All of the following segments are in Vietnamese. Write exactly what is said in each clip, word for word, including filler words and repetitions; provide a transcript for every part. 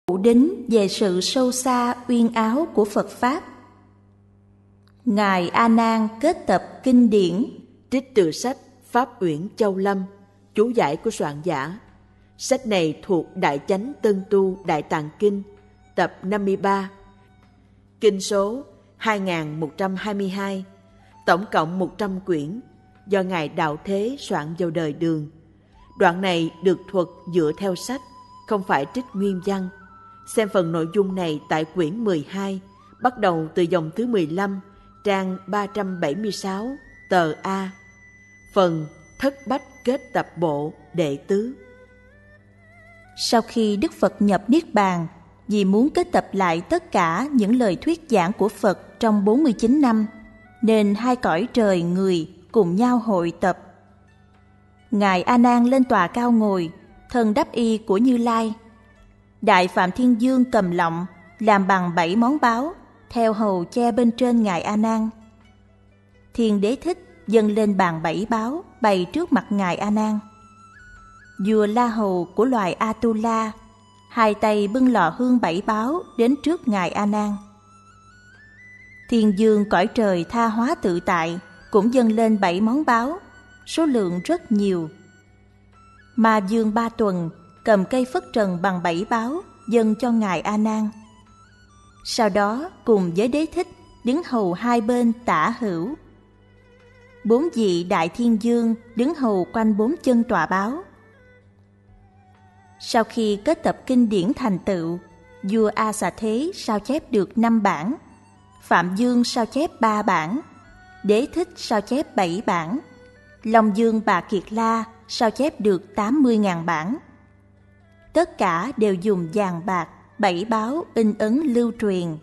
Thủ đính về sự sâu xa uyên áo của Phật Pháp. Ngài A Nan kết tập kinh điển. Trích từ sách Pháp Uyển Châu Lâm, chú giải của soạn giả. Sách này thuộc Đại Chánh Tân Tu Đại Tạng Kinh, tập năm mươi ba, kinh số hai nghìn một trăm hai mươi hai, tổng cộng một trăm quyển, do Ngài Đạo Thế soạn vào đời Đường. Đoạn này được thuật dựa theo sách, không phải trích nguyên văn. Xem phần nội dung này tại quyển mười hai, bắt đầu từ dòng thứ mười lăm, trang ba trăm bảy mươi sáu, tờ A, phần Thất Bách Kết Tập Bộ đệ tứ. Sau khi Đức Phật nhập Niết Bàn, vì muốn kết tập lại tất cả những lời thuyết giảng của Phật trong bốn mươi chín năm, nên hai cõi trời người cùng nhau hội tập. Ngài A Nan lên tòa cao ngồi, thân đắp y của Như Lai. Đại Phạm Thiên Dương cầm lọng, làm bằng bảy món báu, theo hầu che bên trên Ngài A Nan. Thiên Đế Thích dâng lên bàn bảy báu bày trước mặt Ngài A Nan. Vua La Hầu của loài Atula, hai tay bưng lò hương bảy báu đến trước Ngài A Nan. Thiên Dương cõi trời tha hóa tự tại cũng dâng lên bảy món báu, số lượng rất nhiều. Ma Dương Ba Tuần cầm cây phất trần bằng bảy báu dâng cho Ngài A Nan. Sau đó cùng với Đế Thích đứng hầu hai bên tả hữu. Bốn vị Đại Thiên Dương đứng hầu quanh bốn chân tòa báu. Sau khi kết tập kinh điển thành tựu, vua A Xà Thế sao chép được năm bản, Phạm Dương sao chép ba bản, Đế Thích sao chép bảy bản, Long Dương Bà Kiệt La sao chép được tám mươi nghìn bản. Tất cả đều dùng vàng bạc, bảy báu in ấn lưu truyền.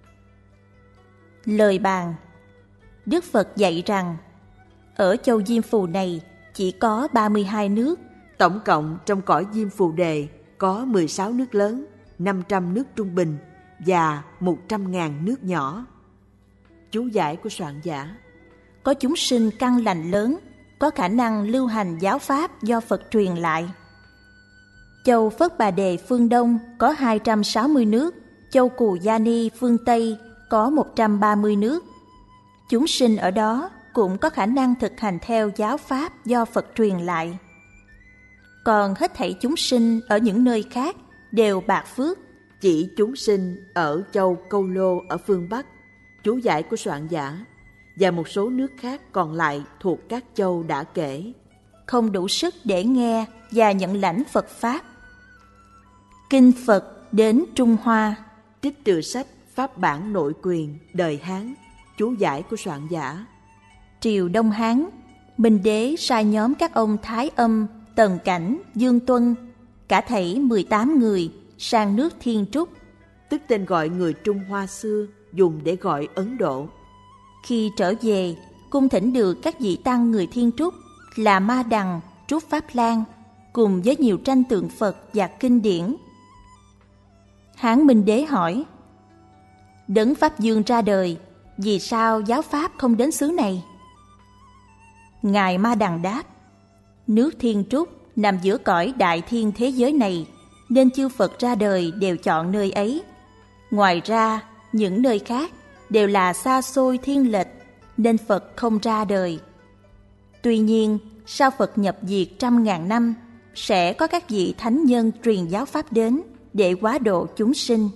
Lời bàn. Đức Phật dạy rằng, ở châu Diêm Phù này chỉ có ba mươi hai nước. Tổng cộng trong cõi Diêm Phù Đề có mười sáu nước lớn, năm trăm nước trung bình và một trăm ngàn nước nhỏ. Chú giải của soạn giả. Có chúng sinh căn lành lớn, có khả năng lưu hành giáo pháp do Phật truyền lại. Châu Phất Bà Đề phương Đông có hai trăm sáu mươi nước, châu Cù Gia Ni phương Tây có một trăm ba mươi nước. Chúng sinh ở đó cũng có khả năng thực hành theo giáo pháp do Phật truyền lại. Còn hết thảy chúng sinh ở những nơi khác đều bạc phước. Chỉ chúng sinh ở châu Câu Lô ở phương Bắc, chú giải của soạn giả, và một số nước khác còn lại thuộc các châu đã kể, không đủ sức để nghe và nhận lãnh Phật Pháp. Kinh Phật đến Trung Hoa. Trích từ sách Pháp Bản Nội Quyền đời Hán, chú giải của soạn giả. Triều Đông Hán, Minh Đế sai nhóm các ông Thái Âm, Tần Cảnh, Dương Tuân, cả thảy mười tám người sang nước Thiên Trúc, tức tên gọi người Trung Hoa xưa dùng để gọi Ấn Độ. Khi trở về, cung thỉnh được các vị tăng người Thiên Trúc là Ma Đằng, Trúc Pháp Lan, cùng với nhiều tranh tượng Phật và kinh điển. Hán Minh Đế hỏi, Đấng Pháp Dương ra đời, vì sao giáo pháp không đến xứ này? Ngài Ma Đằng đáp, nước Thiên Trúc nằm giữa cõi đại thiên thế giới này, nên chư Phật ra đời đều chọn nơi ấy. Ngoài ra, những nơi khác đều là xa xôi thiên lệch, nên Phật không ra đời. Tuy nhiên, sau Phật nhập diệt trăm ngàn năm, sẽ có các vị thánh nhân truyền giáo pháp đến để hóa độ chúng sinh.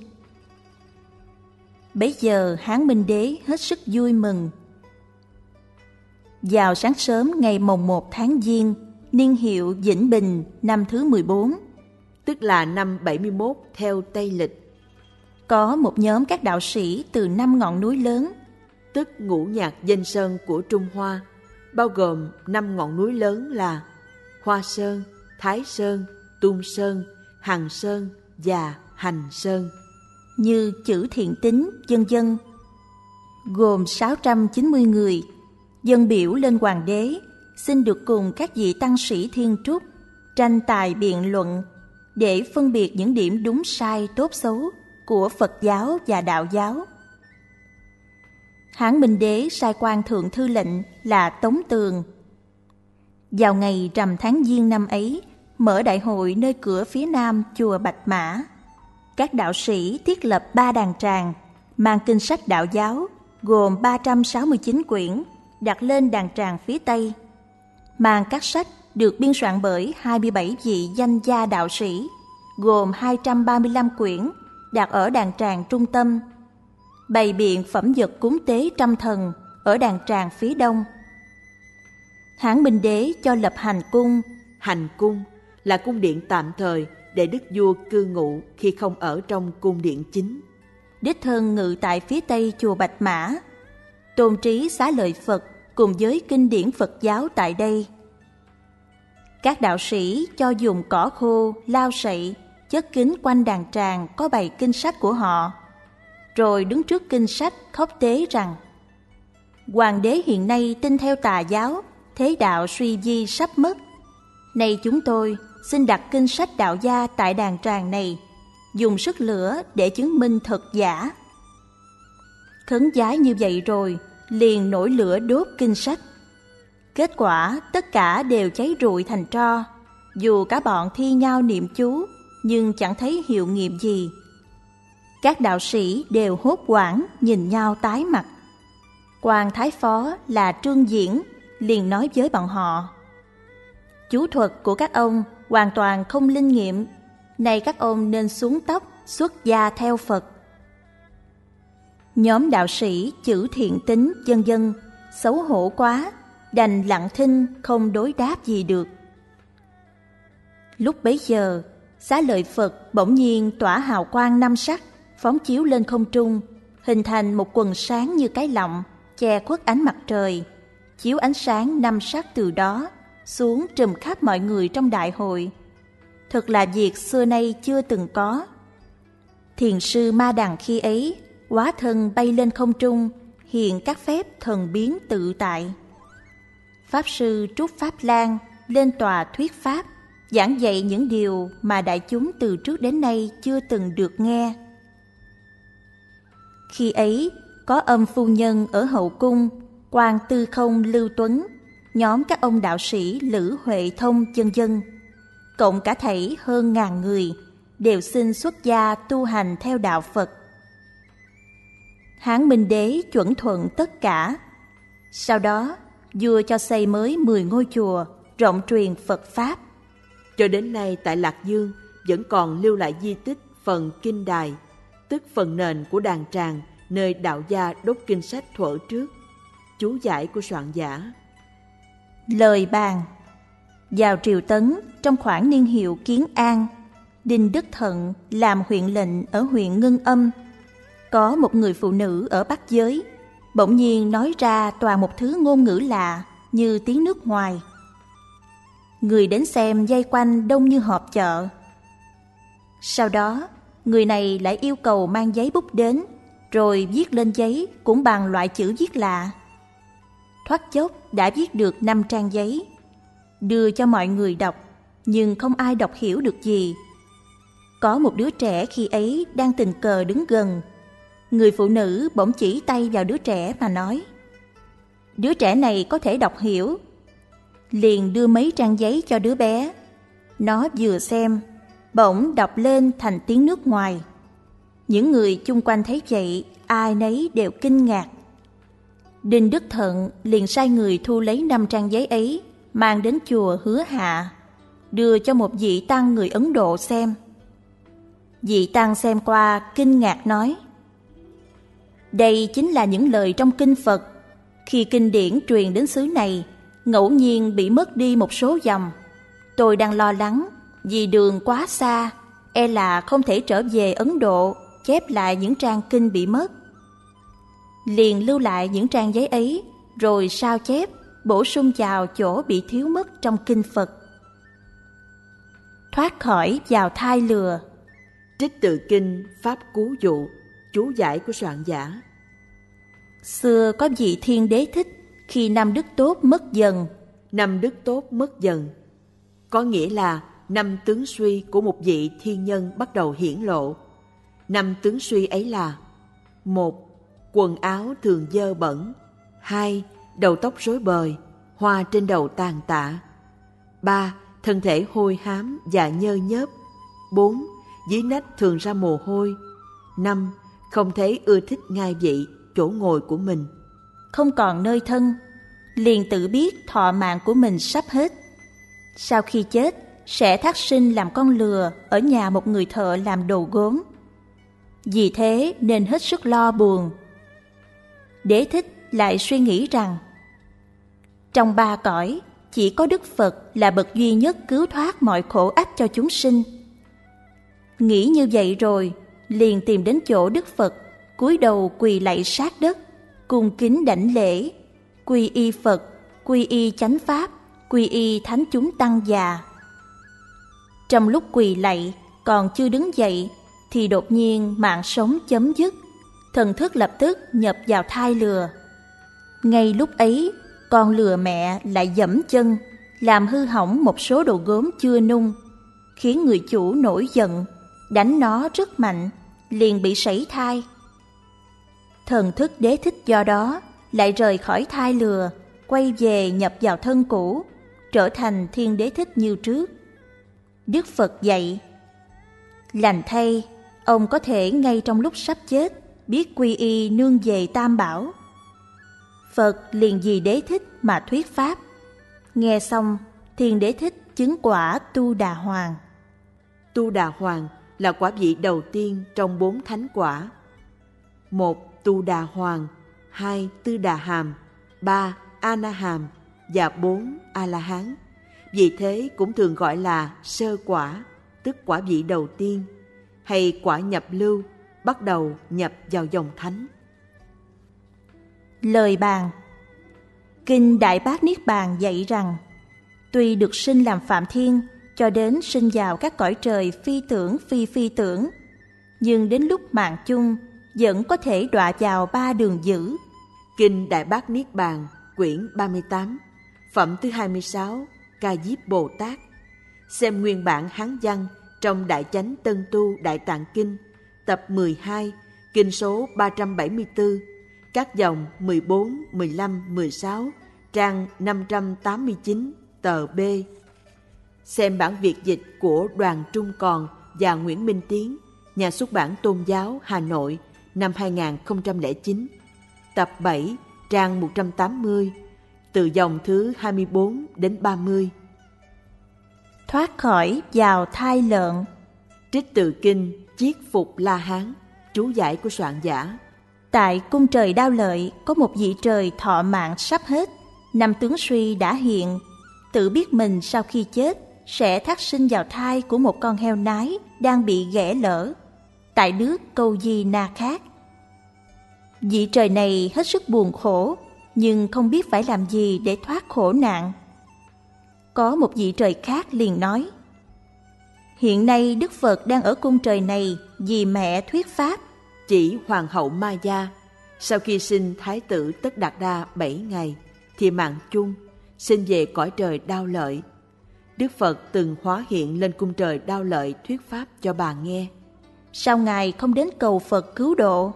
Bấy giờ Hán Minh Đế hết sức vui mừng. Vào sáng sớm ngày mồng một tháng Giêng, niên hiệu Vĩnh Bình năm thứ mười bốn, tức là năm bảy mươi mốt theo Tây Lịch, có một nhóm các đạo sĩ từ năm ngọn núi lớn, tức ngũ nhạc danh sơn của Trung Hoa, bao gồm năm ngọn núi lớn là Hoa Sơn, Thái Sơn, Tung Sơn, Hằng Sơn và Hành Sơn, như Chữ Thiện Tín, vân vân, gồm sáu trăm chín mươi người, dâng biểu lên Hoàng đế, xin được cùng các vị tăng sĩ Thiên Trúc tranh tài biện luận để phân biệt những điểm đúng sai tốt xấu của Phật giáo và Đạo giáo. Hán Minh Đế sai quan thượng thư lệnh là Tống Tường. Vào ngày rằm tháng Giêng năm ấy, mở đại hội nơi cửa phía nam chùa Bạch Mã. các đạo sĩ thiết lập ba đàn tràng, mang kinh sách đạo giáo gồm ba trăm sáu mươi chín quyển đặt lên đàn tràng phía Tây, mang các sách được biên soạn bởi hai mươi bảy vị danh gia đạo sĩ gồm hai trăm ba mươi lăm quyển đặt ở đàn tràng trung tâm, bày biện phẩm vật cúng tế trăm thần ở đàn tràng phía Đông. Hán Minh Đế cho lập hành cung. Hành cung là cung điện tạm thời để đức vua cư ngụ khi không ở trong cung điện chính. Đích thân ngự tại phía Tây chùa Bạch Mã, tôn trí xá lợi Phật cùng với kinh điển Phật giáo tại đây. Các đạo sĩ cho dùng cỏ khô, lau sậy, chất kín quanh đàn tràng có bày kinh sách của họ, rồi đứng trước kinh sách khóc tế rằng: Hoàng đế hiện nay tin theo tà giáo, thế đạo suy di sắp mất. Nay chúng tôi xin đặt kinh sách đạo gia tại đàn tràng này, dùng sức lửa để chứng minh thật giả. Khấn vái như vậy rồi, liền nổi lửa đốt kinh sách. Kết quả tất cả đều cháy rụi thành tro, dù cả bọn thi nhau niệm chú, nhưng chẳng thấy hiệu nghiệm gì. Các đạo sĩ đều hốt hoảng nhìn nhau tái mặt. Quan thái phó là Trương Diễn liền nói với bọn họ: Chú thuật của các ông hoàn toàn không linh nghiệm, nay các ông nên xuống tóc xuất gia theo Phật. Nhóm đạo sĩ chữ thiện tính vân vân xấu hổ quá, đành lặng thinh không đối đáp gì được. Lúc bấy giờ, xá lợi Phật bỗng nhiên tỏa hào quang năm sắc, phóng chiếu lên không trung, hình thành một quần sáng như cái lọng, che khuất ánh mặt trời, chiếu ánh sáng năm sắc từ đó xuống trùm khắp mọi người trong đại hội. Thật là việc xưa nay chưa từng có. Thiền sư Ma Đằng khi ấy hóa thân bay lên không trung, hiện các phép thần biến tự tại. Pháp sư Trúc Pháp Lan lên tòa thuyết pháp, giảng dạy những điều mà đại chúng từ trước đến nay chưa từng được nghe. Khi ấy, có Âm phu nhân ở hậu cung, Quan Tư Không Lưu Tuấn, nhóm các ông đạo sĩ Lữ Huệ Thông vân vân, cộng cả thảy hơn ngàn người, đều xin xuất gia tu hành theo đạo Phật. Hán Minh Đế chuẩn thuận tất cả. Sau đó, vua cho xây mới mười ngôi chùa, rộng truyền Phật Pháp. Cho đến nay tại Lạc Dương vẫn còn lưu lại di tích phần kinh đài, tức phần nền của đàn tràng nơi đạo gia đốt kinh sách thuở trước. Chú giải của soạn giả. Lời bàn. Vào triều Tấn, trong khoảng niên hiệu Kiến An, Đinh Đức Thận làm huyện lệnh ở huyện Ngân Âm. Có một người phụ nữ ở Bắc Giới, bỗng nhiên nói ra toàn một thứ ngôn ngữ lạ như tiếng nước ngoài. Người đến xem vây quanh đông như họp chợ. Sau đó, người này lại yêu cầu mang giấy bút đến, rồi viết lên giấy cũng bằng loại chữ viết lạ. Thoát chốc đã viết được năm trang giấy, đưa cho mọi người đọc, nhưng không ai đọc hiểu được gì. Có một đứa trẻ khi ấy đang tình cờ đứng gần. Người phụ nữ bỗng chỉ tay vào đứa trẻ mà nói: Đứa trẻ này có thể đọc hiểu. Liền đưa mấy trang giấy cho đứa bé. Nó vừa xem, bỗng đọc lên thành tiếng nước ngoài. Những người chung quanh thấy vậy, ai nấy đều kinh ngạc. Đinh Đức Thận liền sai người thu lấy năm trang giấy ấy, mang đến chùa Hứa Hạ, đưa cho một vị tăng người Ấn Độ xem. Vị tăng xem qua kinh ngạc nói: Đây chính là những lời trong kinh Phật. Khi kinh điển truyền đến xứ này, ngẫu nhiên bị mất đi một số dòng. Tôi đang lo lắng vì đường quá xa, e là không thể trở về Ấn Độ chép lại những trang kinh bị mất. Liền lưu lại những trang giấy ấy, rồi sao chép, bổ sung vào chỗ bị thiếu mất trong kinh Phật. Thoát khỏi vào thai lừa. Trích từ kinh Pháp Cú Dụ, chú giải của soạn giả. Xưa có vị thiên đế thích khi năm đức tốt mất dần. Năm đức tốt mất dần có nghĩa là năm tướng suy của một vị thiên nhân bắt đầu hiển lộ. Năm tướng suy ấy là: một. Quần áo thường dơ bẩn. Hai. Đầu tóc rối bời, hoa trên đầu tàn tạ. Ba. Thân thể hôi hám và nhơ nhớp. Bốn. dưới nách thường ra mồ hôi. Năm, không thấy ưa thích ngai vị, chỗ ngồi của mình. Không còn nơi thân, liền tự biết thọ mạng của mình sắp hết. Sau khi chết, sẽ thác sinh làm con lừa ở nhà một người thợ làm đồ gốm. Vì thế nên hết sức lo buồn. Đế Thích lại suy nghĩ rằng trong ba cõi, chỉ có Đức Phật là bậc duy nhất cứu thoát mọi khổ ách cho chúng sinh. Nghĩ như vậy rồi, liền tìm đến chỗ Đức Phật, cúi đầu quỳ lạy sát đất, cung kính đảnh lễ, quy y Phật, quy y chánh pháp, quy y thánh chúng tăng già. Trong lúc quỳ lạy, còn chưa đứng dậy, thì đột nhiên mạng sống chấm dứt, thần thức lập tức nhập vào thai lừa. Ngay lúc ấy, con lừa mẹ lại giẫm chân, làm hư hỏng một số đồ gốm chưa nung, khiến người chủ nổi giận, đánh nó rất mạnh, liền bị sảy thai. Thần thức Đế Thích do đó lại rời khỏi thai lừa, quay về nhập vào thân cũ, trở thành Thiên Đế Thích như trước. Đức Phật dạy, lành thay, ông có thể ngay trong lúc sắp chết biết quy y nương về Tam Bảo. Phật liền vì Đế Thích mà thuyết pháp. Nghe xong, Thiên Đế Thích chứng quả Tu Đà Hoàng. Tu Đà Hoàng là quả vị đầu tiên trong bốn thánh quả. Một, Tu Đà Hoàng, hai, Tư Đà Hàm, ba, A Na Hàm và bốn, A La Hán. Vì thế cũng thường gọi là sơ quả, tức quả vị đầu tiên, hay quả nhập lưu, bắt đầu nhập vào dòng thánh. Lời bàn. Kinh Đại Bát Niết Bàn dạy rằng, tuy được sinh làm Phạm Thiên, cho đến sinh vào các cõi trời phi tưởng phi phi tưởng, nhưng đến lúc mạng chung vẫn có thể đọa vào ba đường dữ. Kinh Đại Bát Niết Bàn, quyển ba mươi tám, phẩm thứ hai mươi sáu, Ca Diếp Bồ Tát. Xem nguyên bản Hán văn trong Đại Chánh Tân Tu Đại Tạng Kinh, tập mười hai, kinh số ba trăm bảy mươi tư, các dòng mười bốn, mười lăm, mười sáu, trang năm trăm tám mươi chín, tờ B. Xem bản Việt dịch của Đoàn Trung Còn và Nguyễn Minh Tiến, nhà xuất bản Tôn giáo Hà Nội, năm hai nghìn không trăm lẻ chín, tập bảy, trang một trăm tám mươi, từ dòng thứ hai mươi bốn đến ba mươi. Thoát khỏi vào thai lợn. Trích từ kinh Chiết Phục La Hán, chú giải của soạn giả. Tại cung trời Đao Lợi có một vị trời thọ mạng sắp hết, năm tướng suy đã hiện, tự biết mình sau khi chết sẽ thác sinh vào thai của một con heo nái đang bị ghẻ lở tại nước Câu Di Na khác. Vị trời này hết sức buồn khổ, nhưng không biết phải làm gì để thoát khổ nạn. Có một vị trời khác liền nói, hiện nay Đức Phật đang ở cung trời này vì mẹ thuyết pháp. Chỉ Hoàng hậu Maya, sau khi sinh Thái tử Tất Đạt Đa bảy ngày, thì mạng chung, sinh về cõi trời Đao Lợi. Đức Phật từng hóa hiện lên cung trời Đao Lợi thuyết pháp cho bà nghe. Sao Ngài không đến cầu Phật cứu độ?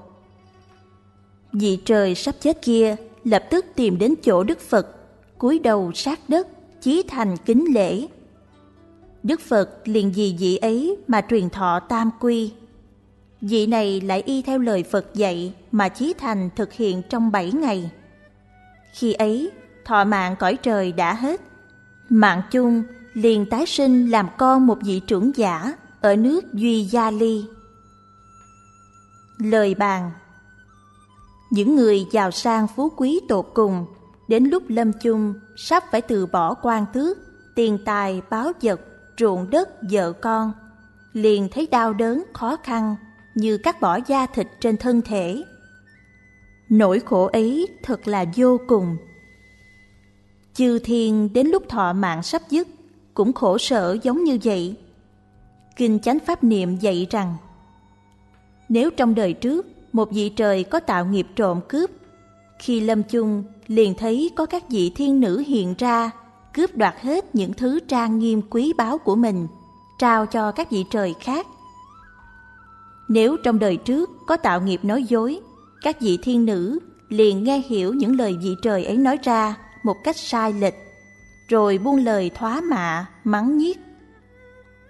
Vị trời sắp chết kia lập tức tìm đến chỗ Đức Phật, cúi đầu sát đất, chí thành kính lễ. Đức Phật liền vì vị ấy mà truyền thọ tam quy. Vị này lại y theo lời Phật dạy mà chí thành thực hiện trong bảy ngày. Khi ấy, thọ mạng cõi trời đã hết. Mạng chung liền tái sinh làm con một vị trưởng giả ở nước Duy Gia Ly. Lời bàn. Những người giàu sang phú quý tột cùng, đến lúc lâm chung sắp phải từ bỏ quan tước, tiền tài, báu vật, ruộng đất, vợ con, liền thấy đau đớn, khó khăn, như cắt bỏ da thịt trên thân thể. Nỗi khổ ấy thật là vô cùng. Chư thiên đến lúc thọ mạng sắp dứt cũng khổ sở giống như vậy. Kinh Chánh Pháp Niệm dạy rằng, nếu trong đời trước một vị trời có tạo nghiệp trộm cướp, khi lâm chung liền thấy có các vị thiên nữ hiện ra, cướp đoạt hết những thứ trang nghiêm quý báu của mình, trao cho các vị trời khác. Nếu trong đời trước có tạo nghiệp nói dối, các vị thiên nữ liền nghe hiểu những lời vị trời ấy nói ra một cách sai lệch, rồi buông lời thoá mạ, mắng nhiếc.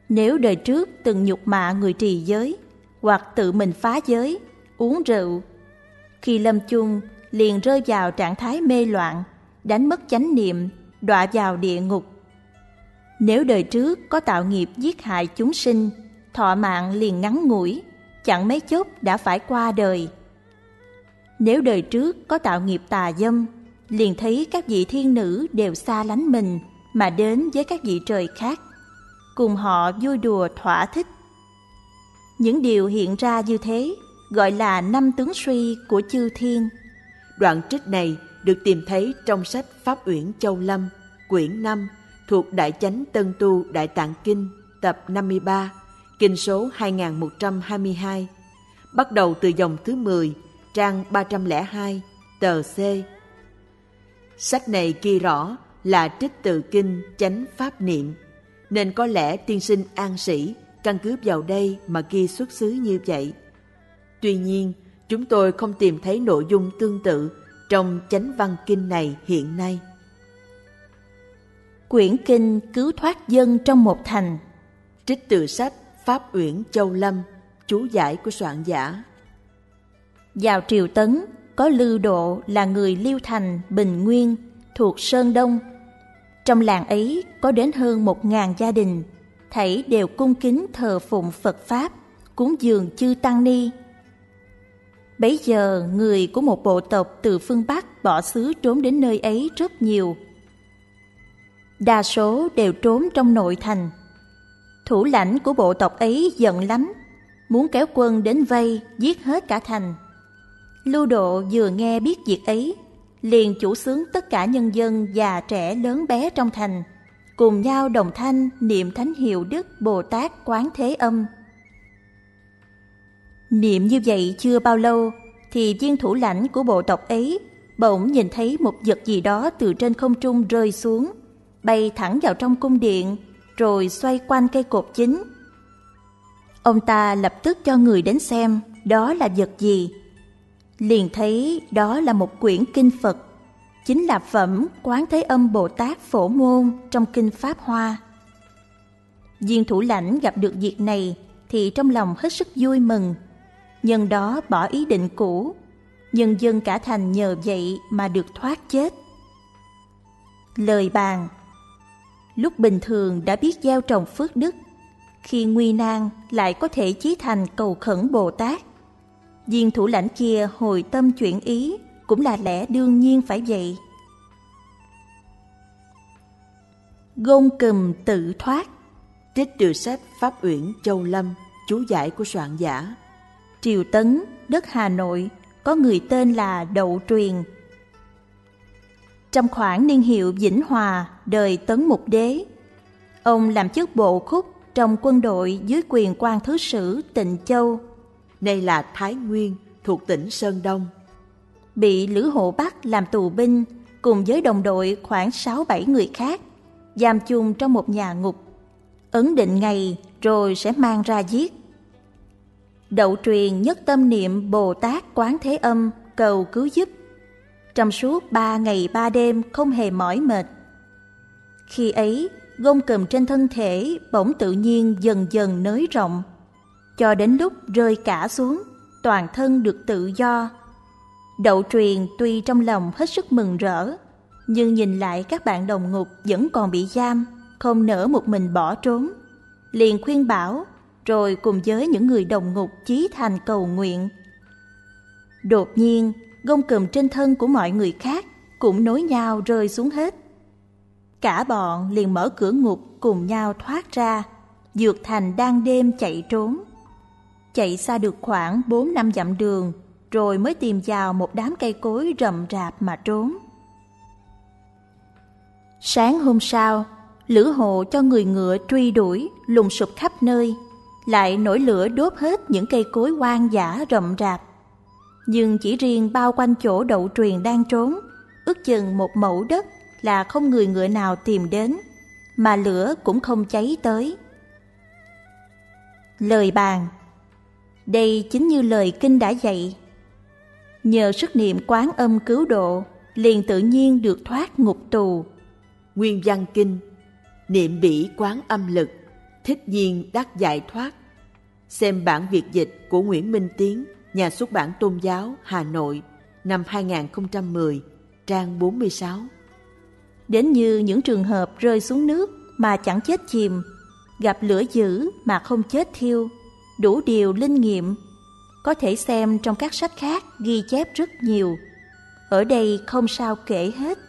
Nếu đời trước từng nhục mạ người trì giới, hoặc tự mình phá giới, uống rượu, khi lâm chung liền rơi vào trạng thái mê loạn, đánh mất chánh niệm, đọa vào địa ngục. Nếu đời trước có tạo nghiệp giết hại chúng sinh, thọ mạng liền ngắn ngủi, chẳng mấy chốc đã phải qua đời. Nếu đời trước có tạo nghiệp tà dâm, liền thấy các vị thiên nữ đều xa lánh mình mà đến với các vị trời khác, cùng họ vui đùa thỏa thích. Những điều hiện ra như thế gọi là năm tướng suy của chư thiên. Đoạn trích này được tìm thấy trong sách Pháp Uyển Châu Lâm, quyển năm, thuộc Đại Chánh Tân Tu Đại Tạng Kinh, tập năm mươi ba, kinh số hai nghìn một trăm hai mươi hai, bắt đầu từ dòng thứ mười, trang ba trăm lẻ hai, tờ C. Sách này ghi rõ là trích từ kinh Chánh Pháp Niệm, nên có lẽ tiên sinh An Sĩ căn cứ vào đây mà ghi xuất xứ như vậy. Tuy nhiên, chúng tôi không tìm thấy nội dung tương tự trong Chánh Văn Kinh này hiện nay. Quyển kinh cứu thoát dân trong một thành. Trích từ sách Pháp Uyển Châu Lâm, chú giải của soạn giả. Vào triều Tấn, có Lư Độ là người Liêu Thành, Bình Nguyên, thuộc Sơn Đông. Trong làng ấy có đến hơn một ngàn gia đình, thảy đều cung kính thờ phụng Phật Pháp, cúng dường chư Tăng Ni. Bấy giờ người của một bộ tộc từ phương Bắc bỏ xứ trốn đến nơi ấy rất nhiều. Đa số đều trốn trong nội thành. Thủ lãnh của bộ tộc ấy giận lắm, muốn kéo quân đến vây, giết hết cả thành. Lưu Độ vừa nghe biết việc ấy, liền chủ xướng tất cả nhân dân già trẻ lớn bé trong thành, cùng nhau đồng thanh niệm thánh hiệu Đức Bồ Tát Quán Thế Âm. Niệm như vậy chưa bao lâu, thì viên thủ lãnh của bộ tộc ấy bỗng nhìn thấy một vật gì đó từ trên không trung rơi xuống, bay thẳng vào trong cung điện, rồi xoay quanh cây cột chính. Ông ta lập tức cho người đến xem đó là vật gì. Liền thấy đó là một quyển kinh Phật, chính là phẩm Quán Thế Âm Bồ Tát Phổ Môn trong kinh Pháp Hoa. Viên thủ lãnh gặp được việc này thì trong lòng hết sức vui mừng, nhân đó bỏ ý định cũ, nhân dân cả thành nhờ vậy mà được thoát chết. Lời bàn: lúc bình thường đã biết gieo trồng phước đức, khi nguy nan lại có thể chí thành cầu khẩn Bồ Tát. Viên thủ lãnh kia hồi tâm chuyển ý cũng là lẽ đương nhiên phải vậy. Gông cùm tự thoát. Trích từ sách Pháp Uyển Châu Lâm, chú giải của soạn giả. Triều Tấn, đất Hà Nội, có người tên là Đậu Truyền. Trong khoảng niên hiệu Vĩnh Hòa, đời Tấn Mục Đế, ông làm chức bộ khúc trong quân đội dưới quyền quan thứ sử Tịnh Châu, nay là Thái Nguyên, thuộc tỉnh Sơn Đông. Bị Lữ Hộ Bắc làm tù binh cùng với đồng đội khoảng sáu bảy người khác, giam chung trong một nhà ngục, ấn định ngày rồi sẽ mang ra giết. Đậu Truyền nhất tâm niệm Bồ Tát Quán Thế Âm cầu cứu giúp, trong suốt ba ngày ba đêm không hề mỏi mệt. Khi ấy, gông cùm trên thân thể bỗng tự nhiên dần dần nới rộng, cho đến lúc rơi cả xuống, toàn thân được tự do. Đậu Truyền tuy trong lòng hết sức mừng rỡ, nhưng nhìn lại các bạn đồng ngục vẫn còn bị giam, không nỡ một mình bỏ trốn, liền khuyên bảo, rồi cùng với những người đồng ngục chí thành cầu nguyện. Đột nhiên, gông cùm trên thân của mọi người khác cũng nối nhau rơi xuống hết. Cả bọn liền mở cửa ngục cùng nhau thoát ra, vượt thành đang đêm chạy trốn. Chạy xa được khoảng bốn năm dặm đường, rồi mới tìm vào một đám cây cối rậm rạp mà trốn. Sáng hôm sau, Lữ Hộ cho người ngựa truy đuổi, lùng sụp khắp nơi, lại nổi lửa đốt hết những cây cối hoang dã rậm rạp. Nhưng chỉ riêng bao quanh chỗ Đậu Truyền đang trốn, ước chừng một mẫu đất là không người ngựa nào tìm đến, mà lửa cũng không cháy tới. Lời bàn: đây chính như lời kinh đã dạy. Nhờ sức niệm Quán Âm cứu độ, liền tự nhiên được thoát ngục tù. Nguyên văn kinh: niệm bỉ Quán Âm lực, Thích Nhiên Đắc Giải Thoát. Xem bản Việt dịch của Nguyễn Minh Tiến, Nhà xuất bản Tôn giáo, Hà Nội, năm hai nghìn không trăm mười, trang bốn mươi sáu. Đến như những trường hợp rơi xuống nước mà chẳng chết chìm, gặp lửa dữ mà không chết thiêu, đủ điều linh nghiệm. Có thể xem trong các sách khác ghi chép rất nhiều. Ở đây không sao kể hết.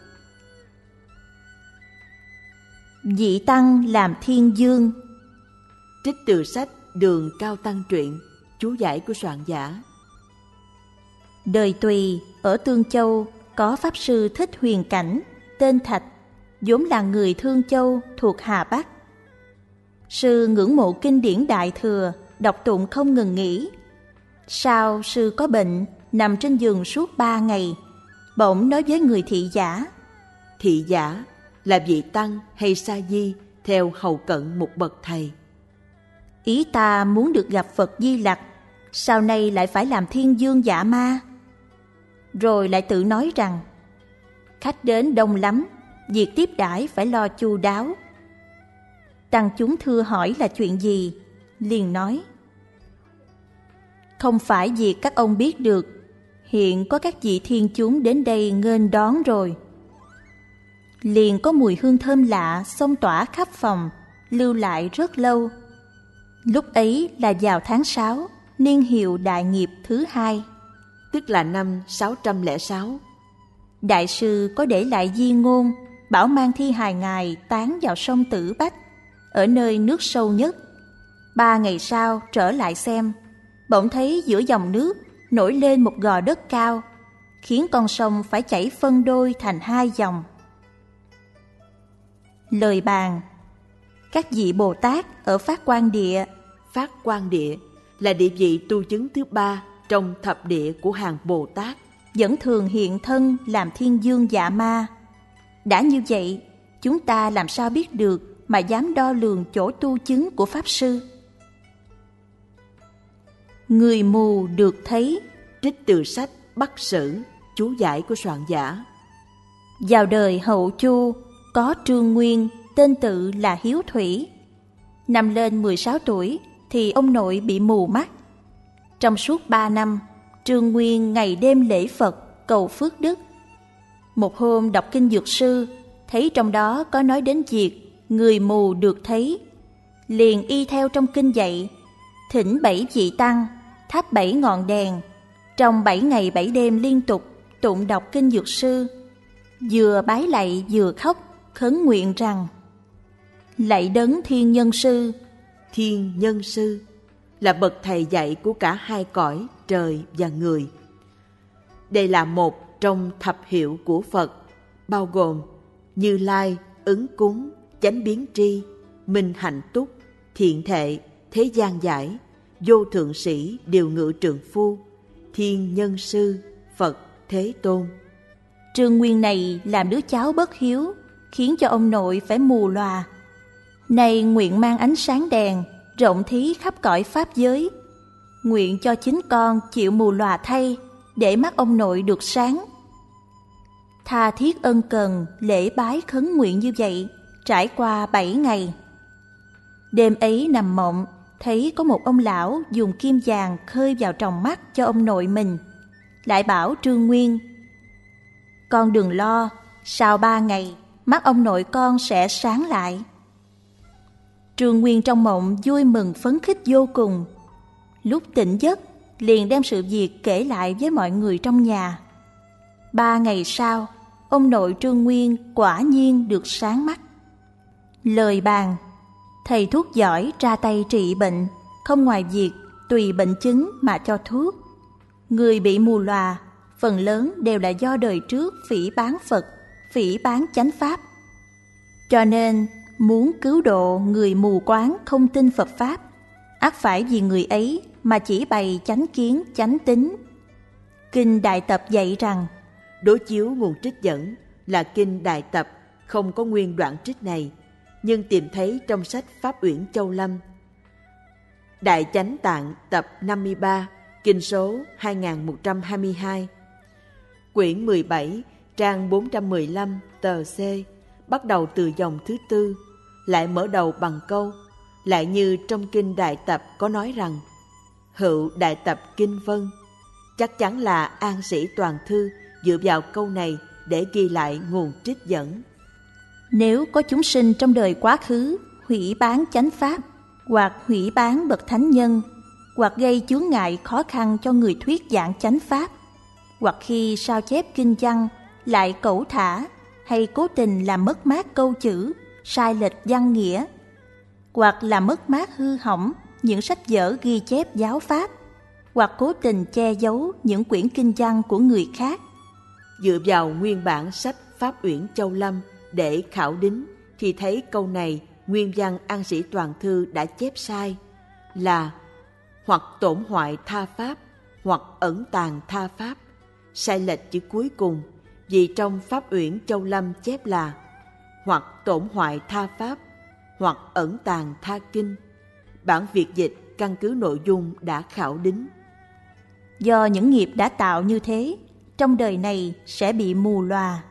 Vị Tăng làm Thiên Dương. Trích từ sách Đường Cao Tăng Truyện, chú giải của soạn giả. Đời Tùy ở Tương Châu có Pháp Sư Thích Huyền Cảnh, tên Thạch, vốn là người Thương Châu thuộc Hà Bắc. Sư ngưỡng mộ kinh điển Đại Thừa, đọc tụng không ngừng nghỉ. Sau sư có bệnh, nằm trên giường suốt ba ngày, bỗng nói với người thị giả. Thị giả là vị tăng hay sa di theo hầu cận một bậc thầy. Ý ta muốn được gặp Phật Di Lặc, sau này lại phải làm thiên dương giả ma. Rồi lại tự nói rằng, khách đến đông lắm, việc tiếp đãi phải lo chu đáo. Tăng chúng thưa hỏi là chuyện gì, liền nói, không phải việc các ông biết được, hiện có các vị thiên chúng đến đây nghênh đón rồi. Liền có mùi hương thơm lạ xông tỏa khắp phòng, lưu lại rất lâu. Lúc ấy là vào tháng sáu, niên hiệu đại nghiệp thứ hai, tức là năm sáu trăm lẻ sáu. Đại sư có để lại di ngôn, bảo mang thi hài ngài tán vào sông Tử Bách, ở nơi nước sâu nhất. Ba ngày sau trở lại xem, bỗng thấy giữa dòng nước nổi lên một gò đất cao, khiến con sông phải chảy phân đôi thành hai dòng. Lời bàn. Các vị Bồ Tát ở Phát Quang Địa. Phát Quang Địa là địa vị tu chứng thứ ba trong thập địa của hàng Bồ Tát, vẫn thường hiện thân làm thiên dương dạ ma. Đã như vậy, chúng ta làm sao biết được mà dám đo lường chỗ tu chứng của Pháp Sư? Người mù được thấy. Trích từ sách Bắc Sử, chú giải của soạn giả. Vào đời Hậu Chu, có Trương Nguyên, tên tự là Hiếu Thủy. Năm lên mười sáu tuổi thì ông nội bị mù mắt. Trong suốt ba năm, Trương Nguyên ngày đêm lễ Phật, cầu phước đức. Một hôm đọc kinh Dược Sư, thấy trong đó có nói đến việc người mù được thấy. Liền y theo trong kinh dạy, thỉnh bảy vị tăng, thắp bảy ngọn đèn, trong bảy ngày bảy đêm liên tục tụng đọc kinh Dược Sư, vừa bái lạy vừa khóc, khấn nguyện rằng: lạy đấng Thiên Nhân Sư. Thiên Nhân Sư là bậc thầy dạy của cả hai cõi trời và người. Đây là một trong thập hiệu của Phật, bao gồm Như Lai, Ứng Cúng, Chánh Biến Tri, Minh Hạnh Túc, Thiện Thệ, Thế Gian Giải, Vô Thượng Sĩ, Điều Ngự Trượng Phu, Thiên Nhân Sư, Phật Thế Tôn. Trương Nguyên này làm đứa cháu bất hiếu, khiến cho ông nội phải mù lòa. Nay nguyện mang ánh sáng đèn, rộng thí khắp cõi pháp giới. Nguyện cho chính con chịu mù lòa thay, để mắt ông nội được sáng. Tha thiết ân cần, lễ bái khấn nguyện như vậy, trải qua bảy ngày. Đêm ấy nằm mộng, thấy có một ông lão dùng kim vàng khơi vào tròng mắt cho ông nội mình. Lại bảo Trương Nguyên: con đừng lo, sau ba ngày, mắt ông nội con sẽ sáng lại. Trương Nguyên trong mộng vui mừng phấn khích vô cùng. Lúc tỉnh giấc, liền đem sự việc kể lại với mọi người trong nhà. Ba ngày sau, ông nội Trương Nguyên quả nhiên được sáng mắt. Lời bàn. Thầy thuốc giỏi ra tay trị bệnh, không ngoài việc tùy bệnh chứng mà cho thuốc. Người bị mù lòa, phần lớn đều là do đời trước phỉ báng Phật, phỉ báng chánh Pháp. Cho nên, muốn cứu độ người mù quáng không tin Phật Pháp, ắt phải vì người ấy mà chỉ bày chánh kiến, chánh tính. Kinh Đại Tập dạy rằng, đối chiếu nguồn trích dẫn là Kinh Đại Tập, không có nguyên đoạn trích này, nhưng tìm thấy trong sách Pháp Uyển Châu Lâm. Đại Chánh Tạng tập năm mươi ba, kinh số hai nghìn một trăm hai mươi hai, quyển mười bảy, trang bốn trăm mười lăm, tờ C, bắt đầu từ dòng thứ tư, lại mở đầu bằng câu Lại như trong kinh Đại Tập có nói rằng hữu Đại Tập Kinh Vân, chắc chắn là An Sĩ Toàn Thư dựa vào câu này để ghi lại nguồn trích dẫn. Nếu có chúng sinh trong đời quá khứ hủy bán chánh pháp, hoặc hủy bán bậc thánh nhân, hoặc gây chướng ngại khó khăn cho người thuyết giảng chánh pháp, hoặc khi sao chép kinh văn lại cẩu thả hay cố tình làm mất mát câu chữ, sai lệch văn nghĩa, hoặc làm mất mát hư hỏng những sách vở ghi chép giáo pháp, hoặc cố tình che giấu những quyển kinh văn của người khác. Dựa vào nguyên bản sách Pháp Uyển Châu Lâm để khảo đính thì thấy câu này nguyên văn An Sĩ Toàn Thư đã chép sai là hoặc tổn hoại tha pháp, hoặc ẩn tàng tha pháp. Sai lệch chữ cuối cùng, vì trong Pháp Uyển Châu Lâm chép là hoặc tổn hoại tha pháp, hoặc ẩn tàng tha kinh. Bản Việt dịch căn cứ nội dung đã khảo đính. Do những nghiệp đã tạo như thế, trong đời này sẽ bị mù lòa.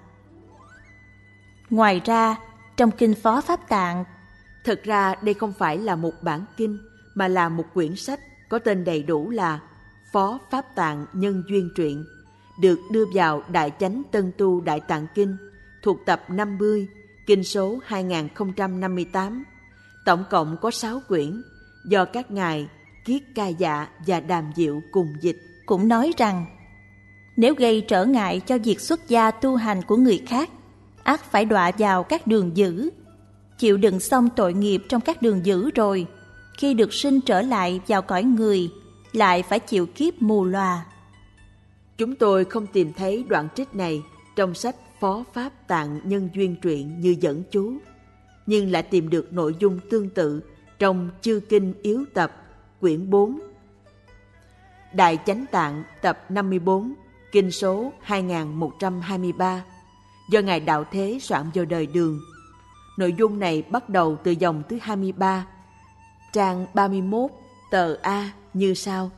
Ngoài ra, trong kinh Phó Pháp Tạng, thực ra đây không phải là một bản kinh, mà là một quyển sách có tên đầy đủ là Phó Pháp Tạng Nhân Duyên Truyện, được đưa vào Đại Chánh Tân Tu Đại Tạng Kinh, thuộc tập năm mươi, kinh số hai nghìn không trăm năm mươi tám. Tổng cộng có sáu quyển, do các ngài Kiết Ca Dạ và Đàm Diệu cùng dịch. Cũng nói rằng, nếu gây trở ngại cho việc xuất gia tu hành của người khác, ắt phải đọa vào các đường dữ. Chịu đựng xong tội nghiệp trong các đường dữ rồi, khi được sinh trở lại vào cõi người, lại phải chịu kiếp mù lòa. Chúng tôi không tìm thấy đoạn trích này trong sách Phó Pháp Tạng Nhân Duyên Truyện như dẫn chú, nhưng lại tìm được nội dung tương tự trong Chư Kinh Yếu Tập, quyển bốn, Đại Chánh Tạng tập năm mươi bốn, kinh số hai nghìn một trăm hai mươi ba, do Ngài Đạo Thế soạn vào đời Đường. Nội dung này bắt đầu từ dòng thứ hai mươi ba, trang ba mươi mốt, tờ A như sau.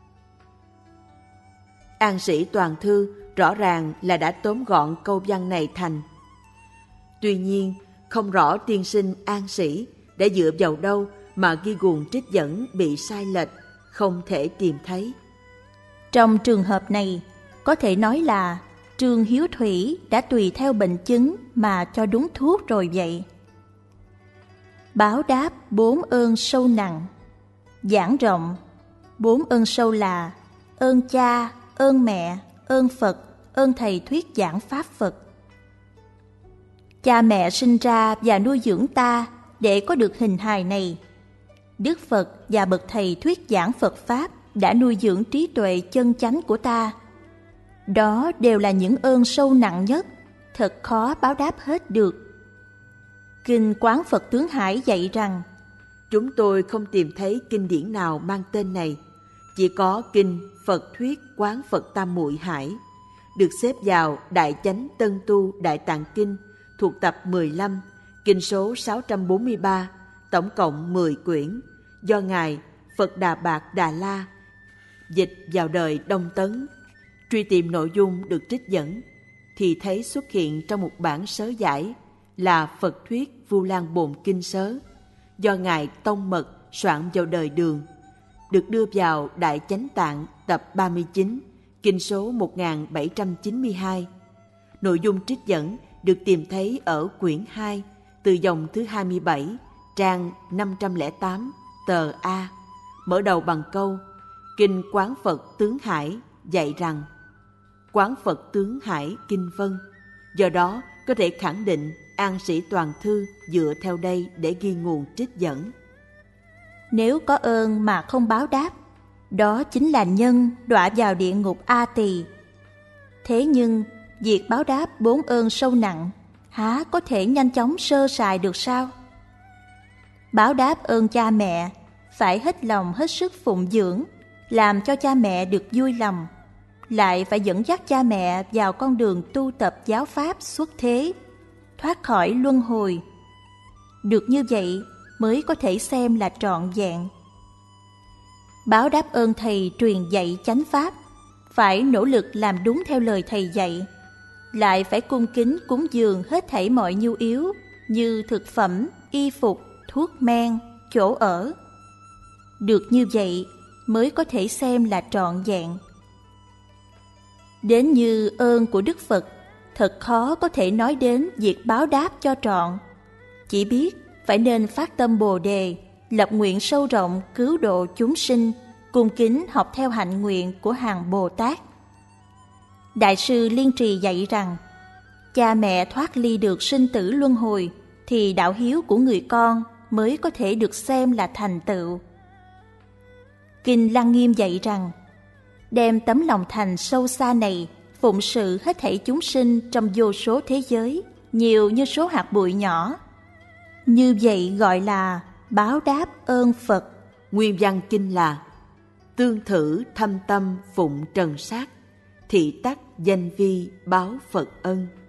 An Sĩ Toàn Thư rõ ràng là đã tóm gọn câu văn này thành. Tuy nhiên, không rõ tiên sinh An Sĩ đã dựa vào đâu mà ghi nguồn trích dẫn bị sai lệch, không thể tìm thấy. Trong trường hợp này, có thể nói là Trương Hiếu Thủy đã tùy theo bệnh chứng mà cho đúng thuốc rồi vậy. Báo đáp bốn ơn sâu nặng. Giảng rộng, bốn ơn sâu là ơn cha, ơn mẹ, ơn Phật, ơn thầy thuyết giảng pháp Phật. Cha mẹ sinh ra và nuôi dưỡng ta để có được hình hài này. Đức Phật và bậc thầy thuyết giảng Phật Pháp đã nuôi dưỡng trí tuệ chân chánh của ta. Đó đều là những ơn sâu nặng nhất, thật khó báo đáp hết được. Kinh Quán Phật Tướng Hải dạy rằng, chúng tôi không tìm thấy kinh điển nào mang tên này, chỉ có kinh Phật Thuyết Quán Phật Tam Muội Hải, được xếp vào Đại Chánh Tân Tu Đại Tạng Kinh, thuộc tập mười lăm, kinh số sáu trăm bốn mươi ba, tổng cộng mười quyển, do Ngài Phật Đà Bạt Đà La dịch vào đời Đông Tấn. Truy tìm nội dung được trích dẫn thì thấy xuất hiện trong một bản sớ giải là Phật Thuyết Vu Lan Bồn Kinh Sớ, do Ngài Tông Mật soạn vào đời Đường, được đưa vào Đại Chánh Tạng tập ba mươi chín, kinh số một nghìn bảy trăm chín mươi hai. Nội dung trích dẫn được tìm thấy ở quyển hai, từ dòng thứ hai mươi bảy, trang năm trăm lẻ tám, tờ A, mở đầu bằng câu Kinh Quán Phật Tướng Hải dạy rằng Quán Phật Tướng Hải Kinh Vân. Do đó có thể khẳng định An Sĩ Toàn Thư dựa theo đây để ghi nguồn trích dẫn. Nếu có ơn mà không báo đáp, đó chính là nhân đọa vào địa ngục A Tỳ. Thế nhưng việc báo đáp bốn ơn sâu nặng há có thể nhanh chóng sơ sài được sao? Báo đáp ơn cha mẹ phải hết lòng hết sức phụng dưỡng, làm cho cha mẹ được vui lòng, lại phải dẫn dắt cha mẹ vào con đường tu tập giáo pháp xuất thế, thoát khỏi luân hồi. Được như vậy mới có thể xem là trọn vẹn. Báo đáp ơn thầy truyền dạy chánh pháp, phải nỗ lực làm đúng theo lời thầy dạy, lại phải cung kính cúng dường hết thảy mọi nhu yếu như thực phẩm, y phục, thuốc men, chỗ ở. Được như vậy mới có thể xem là trọn vẹn. Đến như ơn của Đức Phật, thật khó có thể nói đến việc báo đáp cho trọn. Chỉ biết phải nên phát tâm Bồ Đề, lập nguyện sâu rộng cứu độ chúng sinh, cung kính học theo hạnh nguyện của hàng Bồ Tát. Đại sư Liên Trì dạy rằng, cha mẹ thoát ly được sinh tử luân hồi, thì đạo hiếu của người con mới có thể được xem là thành tựu. Kinh Lăng Nghiêm dạy rằng, đem tấm lòng thành sâu xa này phụng sự hết thảy chúng sinh trong vô số thế giới, nhiều như số hạt bụi nhỏ. Như vậy gọi là báo đáp ơn Phật. Nguyên văn kinh là: tương thử thâm tâm phụng trần sát, thị tắc danh vi báo Phật ân.